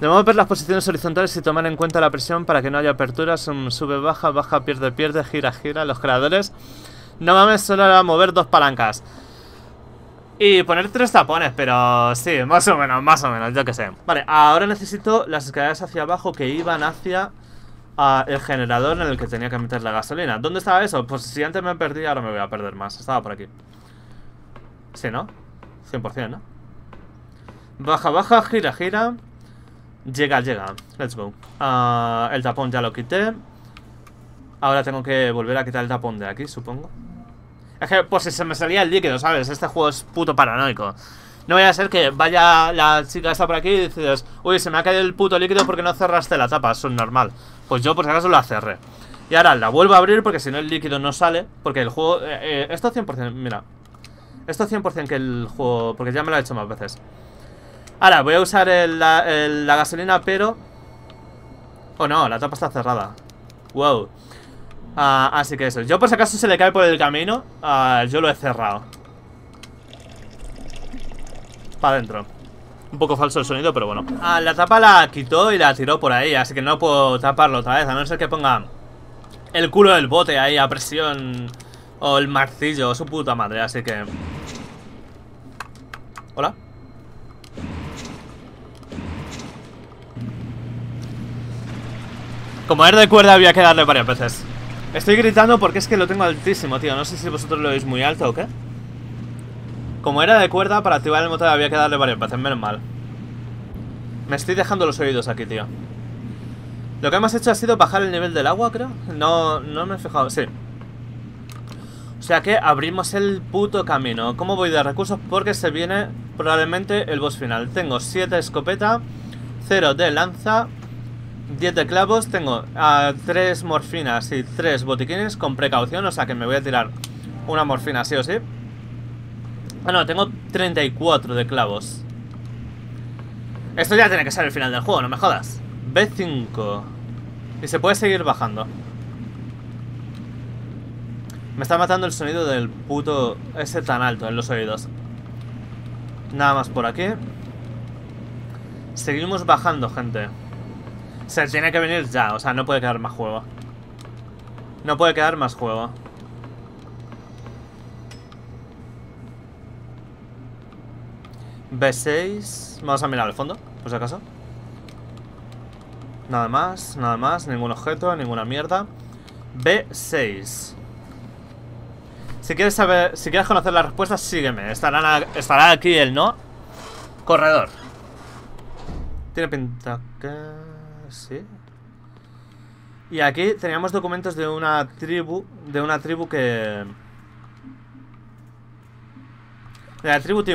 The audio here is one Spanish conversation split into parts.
Debemos ver las posiciones horizontales y tomar en cuenta la presión para que no haya aperturas. Sube, baja, baja, pierde, pierde, gira, gira. Los creadores. No mames, solo era mover 2 palancas. Y poner 3 tapones, pero sí, más o menos, yo que sé. Vale, ahora necesito las escaleras hacia abajo que iban hacia el generador en el que tenía que meter la gasolina. ¿Dónde estaba eso? Pues si antes me perdí, ahora me voy a perder más. Estaba por aquí. Sí, ¿no? 100%, ¿no? Baja, baja, gira, gira. Llega, llega. Let's go. El tapón ya lo quité. Ahora tengo que volver a quitar el tapón de aquí, supongo. Es que por si se me salía el líquido, ¿sabes? Este juego es puto paranoico. No vaya a ser que vaya la chica esta por aquí y dices, uy, se me ha caído el puto líquido porque no cerraste la tapa. Eso es normal. Pues yo por si acaso la cerré. Y ahora la vuelvo a abrir porque si no el líquido no sale. Porque el juego... esto 100%, mira. Esto 100% que el juego... Porque ya me lo he hecho más veces. Ahora voy a usar la gasolina, pero... Oh no, la tapa está cerrada. Wow. Así que eso, yo por si acaso se le cae por el camino, yo lo he cerrado. Para adentro. Un poco falso el sonido, pero bueno. La tapa la quitó y la tiró por ahí, así que no puedo taparlo otra vez, a no ser que ponga el culo del bote ahí a presión. O el martillo, o su puta madre, así que... Hola. Como es de cuerda había que darle varias veces. Estoy gritando porque es que lo tengo altísimo, tío. No sé si vosotros lo veis muy alto o qué. Como era de cuerda, para activar el motor había que darle varias veces, menos mal. Me estoy dejando los oídos aquí, tío. Lo que hemos hecho ha sido bajar el nivel del agua, creo. No me he fijado, sí. O sea que abrimos el puto camino. ¿Cómo voy de recursos? Porque se viene probablemente el boss final. Tengo 7 escopeta, 0 de lanza, 10 de clavos, tengo 3 morfinas y 3 botiquines con precaución, o sea que me voy a tirar una morfina sí o sí. No, tengo 34 de clavos. Esto ya tiene que ser el final del juego, no me jodas. B5. Y se puede seguir bajando. Me está matando el sonido del puto ese tan alto en los oídos. Nada más por aquí. Seguimos bajando, gente. Se tiene que venir ya, o sea, no puede quedar más juego. No puede quedar más juego. B6. Vamos a mirar al fondo, por si acaso. Nada más, ningún objeto, ninguna mierda. B6. Si quieres saber, si quieres conocer las respuestas, sígueme. Estará aquí el no. Corredor. Tiene pinta que... sí. Y aquí teníamos documentos de una tribu. De una tribu que... de la tribu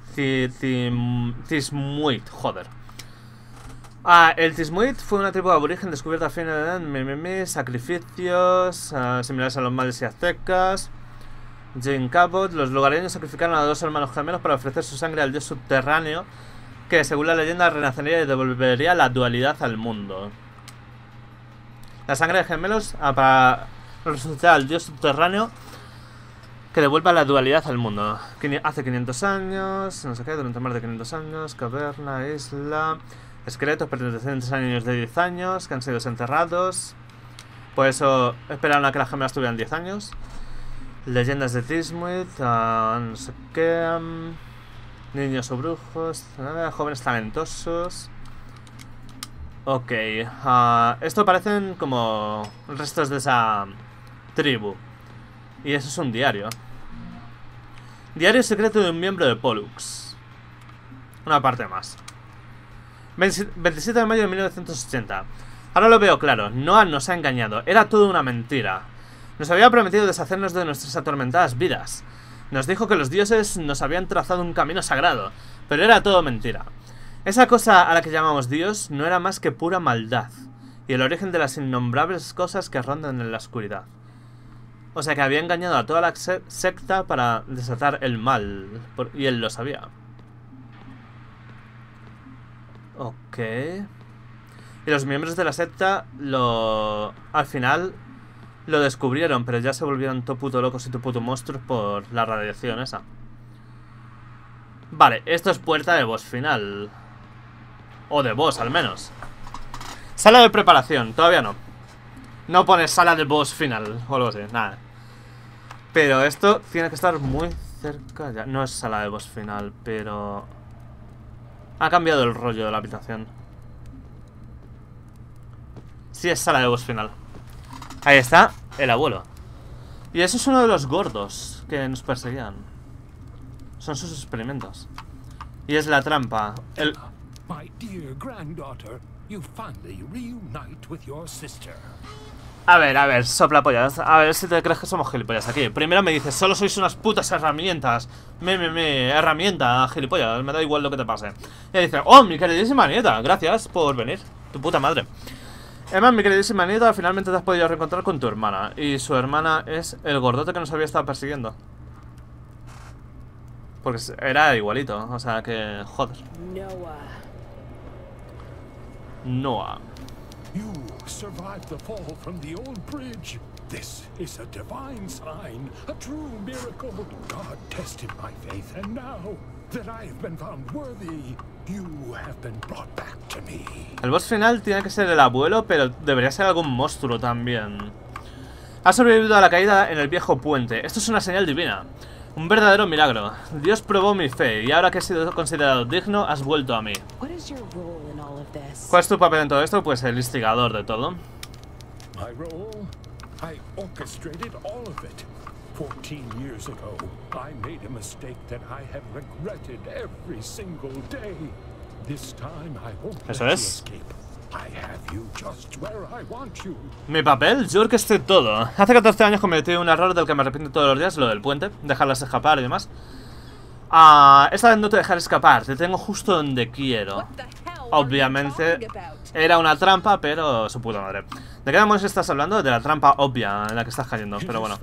Tismuit, joder. El Tismuit fue una tribu aborigen descubierta a fin de sacrificios similares a los mayas y aztecas. Jane Cabot. Los lugareños sacrificaron a 2 hermanos gemelos para ofrecer su sangre al dios subterráneo, que según la leyenda renacería y devolvería la dualidad al mundo. La sangre de gemelos para resucitar al dios subterráneo que devuelva la dualidad al mundo. Hace 500 años, no sé qué, durante más de 500 años, caverna, isla, esqueletos pertenecientes a niños de 10 años que han sido desenterrados. Por eso esperaron a que las gemelas tuvieran 10 años. Leyendas de Tismuit, no sé qué, niños o brujos, jóvenes talentosos. Ok, esto parecen como restos de esa tribu. Y eso es un diario. Diario secreto de un miembro de Pollux. Una parte más. 27 de mayo de 1980. Ahora lo veo claro, Noah nos ha engañado. Era todo una mentira. Nos había prometido deshacernos de nuestras atormentadas vidas. Nos dijo que los dioses nos habían trazado un camino sagrado, pero era todo mentira. Esa cosa a la que llamamos Dios no era más que pura maldad, y el origen de las innombrables cosas que rondan en la oscuridad. O sea que había engañado a toda la secta para desatar el mal, y él lo sabía. Ok. Y los miembros de la secta al final lo descubrieron, pero ya se volvieron todo puto locos y todo puto monstruos por la radiación esa. Vale, esto es puerta de boss final. O de boss, al menos. Sala de preparación, todavía no. No pones sala de boss final o algo así, nada. Pero esto tiene que estar muy cerca ya. No es sala de boss final, pero... ha cambiado el rollo de la habitación. Sí es sala de boss final. Ahí está el abuelo. Y eso es uno de los gordos que nos perseguían. Son sus experimentos. Y es la trampa. A ver, soplapollas. A ver si te crees que somos gilipollas aquí. Primero me dices, solo sois unas putas herramientas. Herramienta, gilipollas. Me da igual lo que te pase. Y dice, oh, mi queridísima nieta, gracias por venir. Tu puta madre. Emma, mi queridísima nieta, finalmente te has podido reencontrar con tu hermana. Y su hermana es el gordote que nos había estado persiguiendo. Porque era igualito, o sea que... joder. Noah. You survived the fall from the old bridge. This is a divine sign, a true miracle. God tested my faith, and now that I have been found worthy, you have been brought back to me. El boss final tiene que ser el abuelo, pero debería ser algún monstruo también. Has sobrevivido a la caída en el viejo puente. Esto es una señal divina. Un verdadero milagro. Dios probó mi fe y ahora que he sido considerado digno, has vuelto a mí. ¿Cuál es tu papel en todo esto? Pues el instigador de todo. My role? I orchestrated all of it. 14 years ago, I made a mistake that I have regretted every single day. This time I won't let you escape. I have you just where I want you. Mi papel, yo orquesté todo. Hace 14 años cometí un error del que me arrepiento todos los días, lo del puente, dejarlas escapar y demás. Esta vez no te dejaré escapar, te tengo justo donde quiero. Obviamente era una trampa, pero su puta madre. ¿De qué demonios estás hablando? De la trampa obvia en la que estás cayendo, pero bueno.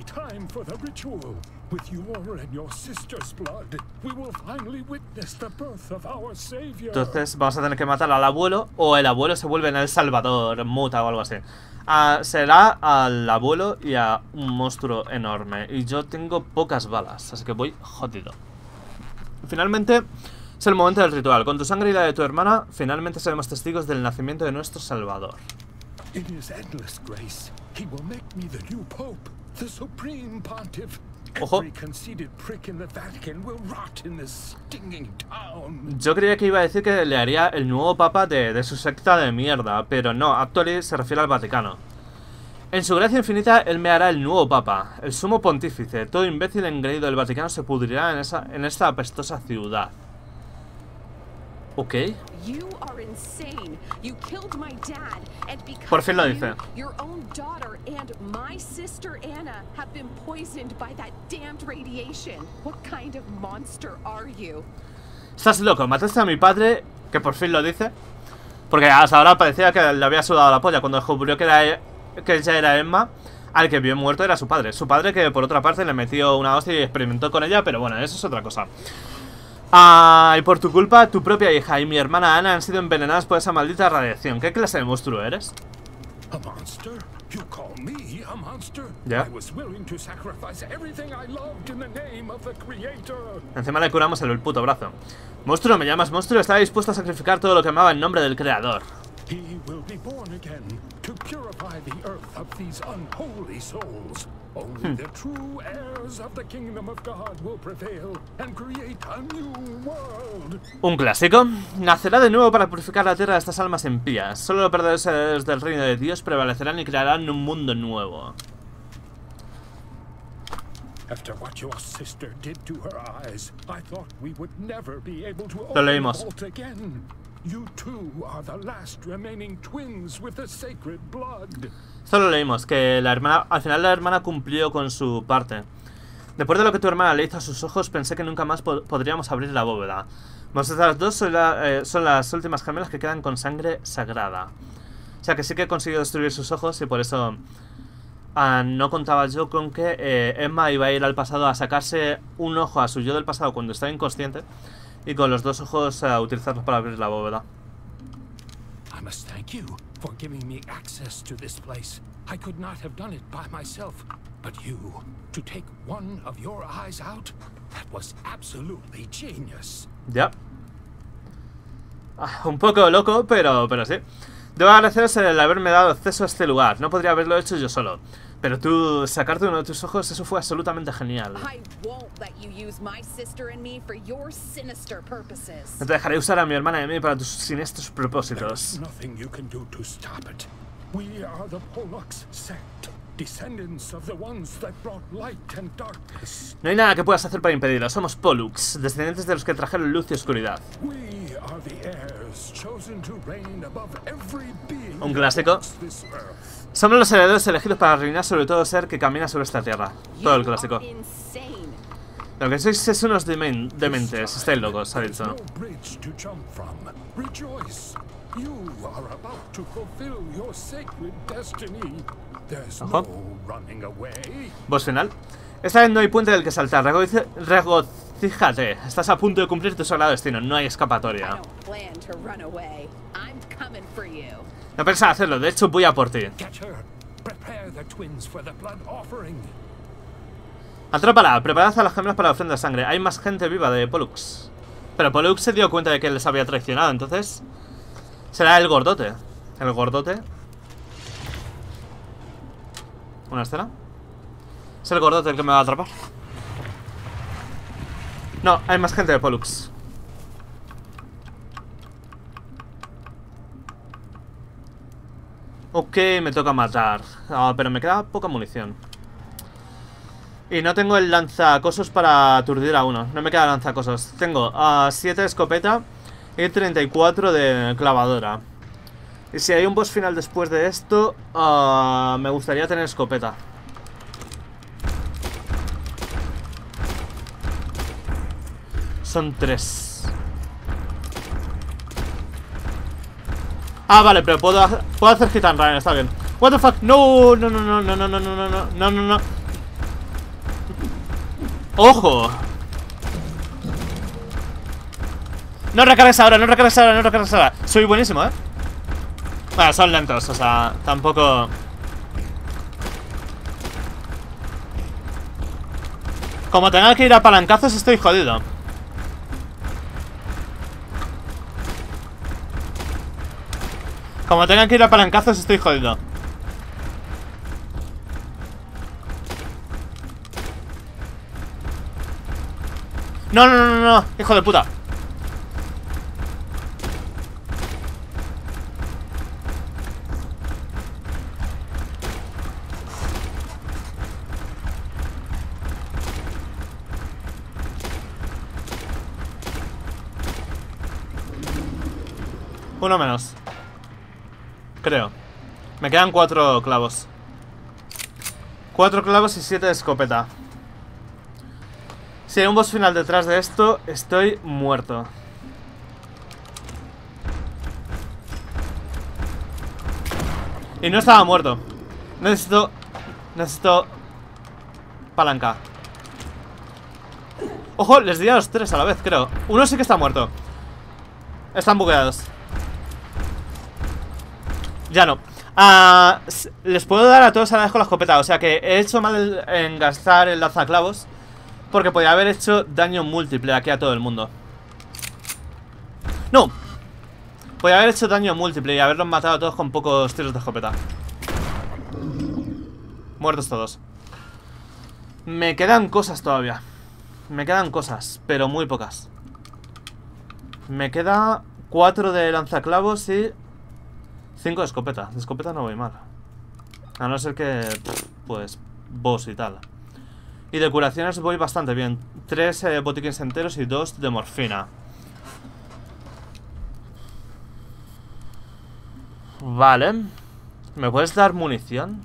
Entonces vamos a tener que matar al abuelo, o el abuelo se vuelve en el Salvador, muta o algo así. Será al abuelo y a un monstruo enorme. Y yo tengo pocas balas, así que voy jodido. Finalmente es el momento del ritual. Con tu sangre y la de tu hermana, finalmente seremos testigos del nacimiento de nuestro Salvador. Ojo. Yo creía que iba a decir que le haría el nuevo papa de su secta de mierda, pero no, actually se refiere al Vaticano. En su gracia infinita, él me hará el nuevo papa, el sumo pontífice. Todo imbécil engreído del Vaticano se pudrirá en esta apestosa ciudad. Ok. Por fin lo dice. Estás loco, mataste a mi padre, que por fin lo dice. Porque hasta ahora parecía que le había sudado la polla cuando descubrió que ella era Emma. Al que vio muerto era su padre. Su padre que por otra parte le metió una hostia y experimentó con ella, pero bueno, eso es otra cosa. Y por tu culpa, tu propia hija y mi hermana Ana han sido envenenadas por esa maldita radiación. ¿Qué clase de monstruo eres? ¿Ya? Encima le curamos el puto brazo. Monstruo, ¿me llamas monstruo? Estaba dispuesto a sacrificar todo lo que amaba en nombre del creador. Un clásico. Nacerá de nuevo para purificar la tierra de estas almas impías. Solo los perdedores del reino de Dios prevalecerán y crearán un mundo nuevo. Lo leímos. Solo leímos que la hermana, al final la hermana cumplió con su parte. Después de lo que tu hermana le hizo a sus ojos, pensé que nunca más podríamos abrir la bóveda. Vosotras dos son las últimas gemelas que quedan con sangre sagrada. O sea que sí que he conseguido destruir sus ojos y por eso no contaba yo con que Emma iba a ir al pasado a sacarse un ojo a su yo del pasado cuando estaba inconsciente y con los dos ojos utilizarlos para abrir la bóveda. I must thank you for giving me access to this place. I could not have done it by myself, but you, to take one of your eyes out, that was absolutely genius. Ya. Un poco loco, pero sí. Debo agradeceros el haberme dado acceso a este lugar. No podría haberlo hecho yo solo. Pero tú, sacarte uno de tus ojos, eso fue absolutamente genial. No te dejaré usar a mi hermana y a mí para tus siniestros propósitos. No hay nada que puedas hacer para impedirlo. Somos Pollux, descendientes de los que trajeron luz y oscuridad. Un clásico. Somos los herederos elegidos para reinar sobre todo ser que camina sobre esta tierra. Todo el clásico. Lo que sois es unos dementes. Estáis locos, ha dicho. Ojo. Boss final. Esta vez no hay puente del que saltar. Regocíjate. Estás a punto de cumplir tu sagrado destino. No hay escapatoria. No pensaba hacerlo. De hecho, voy a por ti. Atrápala. Preparad a las gemelas para la ofrenda de sangre. Hay más gente viva de Pollux. Pero Pollux se dio cuenta de que les había traicionado. Entonces, será el gordote. El gordote. ¿Una escena? ¿Es el gordote el que me va a atrapar? No, hay más gente de Pollux. Ok, me toca matar. Pero me queda poca munición. Y no tengo el lanzacosos para aturdir a uno. No me queda lanzacosos. Tengo 7 de escopeta y 34 de clavadora. Y si hay un boss final después de esto, me gustaría tener escopeta. Son 3. Vale, pero puedo hacer hit and run, está bien. What the fuck, no, no, no, no, no, no, no, no, no, no, no, no. ¡Ojo! No recargues ahora, no recargues ahora, no recargues ahora. Soy buenísimo, Bueno, son lentos, o sea, tampoco... Como tenga que ir a palancazos, estoy jodido. Como tenga que ir a palancazos, estoy jodido. No, no, no, no, no, hijo de puta. Uno menos. Creo. Me quedan 4 clavos. 4 clavos y 7 de escopeta. Si hay un boss final detrás de esto, estoy muerto. Y no estaba muerto. Necesito palanca. Ojo, les di a los 3 a la vez, creo. Uno sí que está muerto. Están bugueados. Ya no. Les puedo dar a todos a la vez con la escopeta. O sea que he hecho mal en gastar el lanzaclavos, porque podría haber hecho daño múltiple aquí a todo el mundo. No. Podría haber hecho daño múltiple y haberlos matado a todos con pocos tiros de escopeta. Muertos todos. Me quedan cosas todavía. Me quedan cosas, pero muy pocas. Me queda 4 de lanzaclavos y 5 de escopeta. De escopeta no voy mal. A no ser que... pues... boss y tal. Y de curaciones voy bastante bien. 3 botiquines enteros y 2 de morfina. Vale. ¿Me puedes dar munición?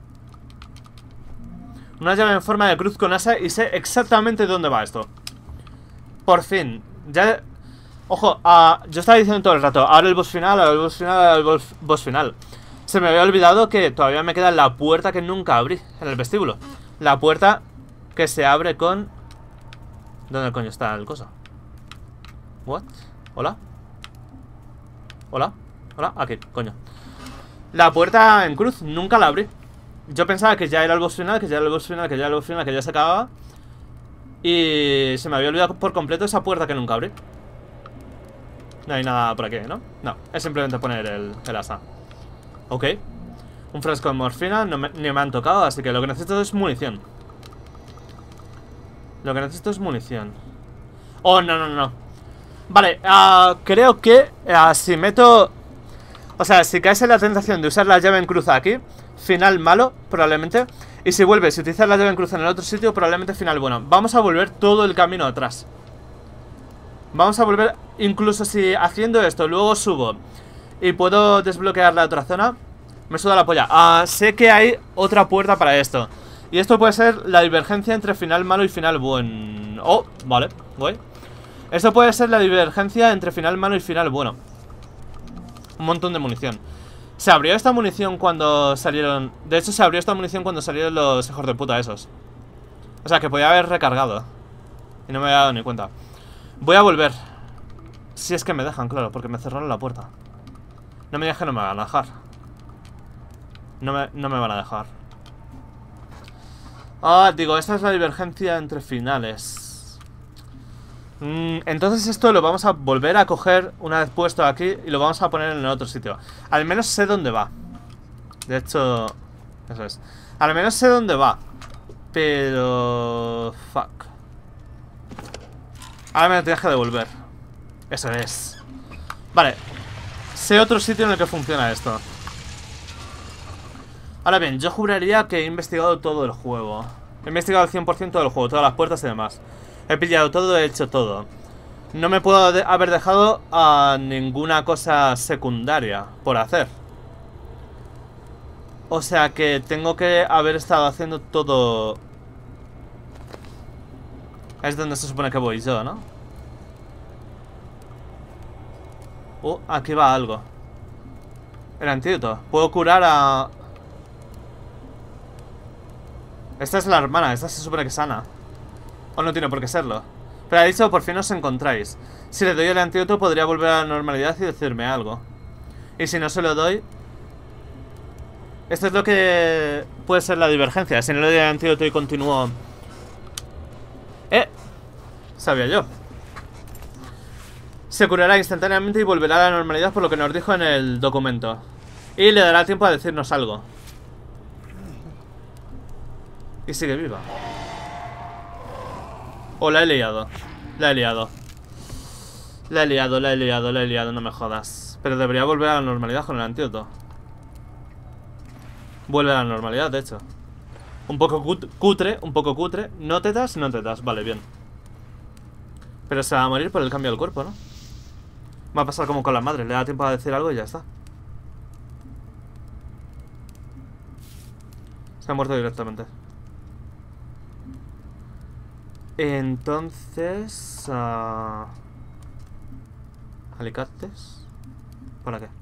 Una llave en forma de cruz con asa y sé exactamente dónde va esto. Por fin. Ya... Ojo, yo estaba diciendo todo el rato, ahora el boss final, ahora el boss final, ahora el boss final. Se me había olvidado que todavía me queda la puerta que nunca abrí en el vestíbulo. La puerta que se abre con... ¿Dónde coño está el coso? ¿What? ¿Hola? ¿Hola? ¿Hola? Aquí, coño. La puerta en cruz nunca la abrí. Yo pensaba que ya era el boss final, que ya era el boss final, que ya era el boss final, que ya se acababa. Y se me había olvidado por completo esa puerta que nunca abrí. No hay nada por aquí, ¿no? No, es simplemente poner el asa. Ok. Un frasco de morfina, ni me han tocado, así que lo que necesito es munición. Lo que necesito es munición. Oh, no. Vale, creo que si meto... O sea, si caes en la tentación de usar la llave en cruz aquí, final malo, probablemente. Y si vuelves y utilizas la llave en cruz en el otro sitio, probablemente final bueno. Vamos a volver todo el camino atrás. Vamos a volver, incluso si haciendo esto, luego subo y puedo desbloquear la otra zona, me suda la polla. Sé que hay otra puerta para esto. Y esto puede ser la divergencia entre final malo y final bueno. Oh, vale, guay. Esto puede ser la divergencia entre final malo y final bueno. Un montón de munición. Se abrió esta munición cuando salieron... De hecho, se abrió esta munición cuando salieron los hijos de puta esos. O sea, que podía haber recargado. Y no me había dado ni cuenta. Voy a volver. Si es que me dejan, claro, porque me cerraron la puerta. No me digas que no me van a dejar. No me van a dejar. Digo, esta es la divergencia entre finales. Entonces esto lo vamos a volver a coger una vez puesto aquí y lo vamos a poner en el otro sitio. Al menos sé dónde va. De hecho, eso es. Al menos sé dónde va. Pero... fuck. Ahora me lo tienes que devolver. Eso es. Vale. Sé otro sitio en el que funciona esto. Ahora bien, yo juraría que he investigado todo el juego. He investigado el 100% del juego, todas las puertas y demás. He pillado todo, he hecho todo. No me puedo haber dejado a ninguna cosa secundaria por hacer. O sea que tengo que haber estado haciendo todo. Es donde se supone que voy yo, ¿no? Aquí va algo. El antídoto. Puedo curar a... Esta es la hermana, esta se supone que sana. O no tiene por qué serlo. Pero ha dicho, por fin os encontráis. Si le doy el antídoto podría volver a la normalidad y decirme algo. Y si no se lo doy... Esto es lo que puede ser la divergencia. Si no le doy el antídoto y continúo... Sabía yo. Se curará instantáneamente y volverá a la normalidad, por lo que nos dijo en el documento. Y le dará tiempo a decirnos algo. Y sigue viva. La he liado. La he liado. La he liado, no me jodas. Pero debería volver a la normalidad con el antídoto. Vuelve a la normalidad, de hecho. Un poco cutre, No tetas, vale, bien. Pero se va a morir por el cambio del cuerpo, ¿no? Va a pasar como con la madre, le da tiempo a decir algo y ya está. Se ha muerto directamente. Entonces... alicates. ¿Para qué?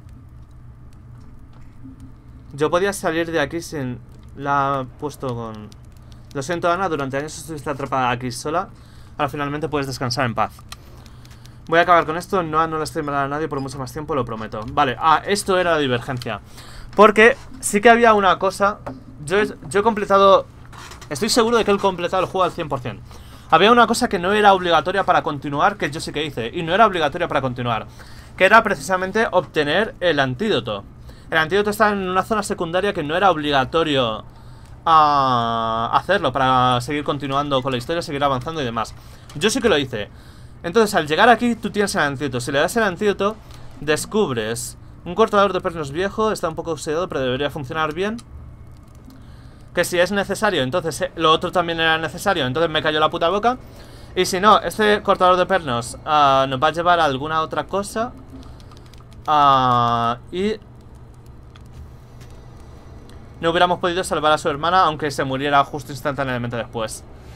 Yo podía salir de aquí sin... La he puesto con... Lo siento, Ana, durante años estuviste atrapada aquí sola. Ahora finalmente puedes descansar en paz. Voy a acabar con esto. No lastimará a nadie por mucho más tiempo, lo prometo. Vale, esto era la divergencia. Porque sí que había una cosa. Yo he completado... Estoy seguro de que he completado el juego al 100%. Había una cosa que no era obligatoria para continuar, que yo sí que hice. Y no era obligatoria para continuar. Que era precisamente obtener el antídoto. El antídoto está en una zona secundaria que no era obligatorio hacerlo para seguir continuando con la historia, seguir avanzando y demás. Yo sí que lo hice. Entonces al llegar aquí tú tienes el antídoto. Si le das el antídoto, descubres un cortador de pernos viejo. Está un poco oxidado, pero debería funcionar bien. Que si es necesario, entonces lo otro también era necesario. Entonces me cayó la puta boca. Y si no, este cortador de pernos nos va a llevar a alguna otra cosa. Y no hubiéramos podido salvar a su hermana, aunque se muriera justo instantáneamente después.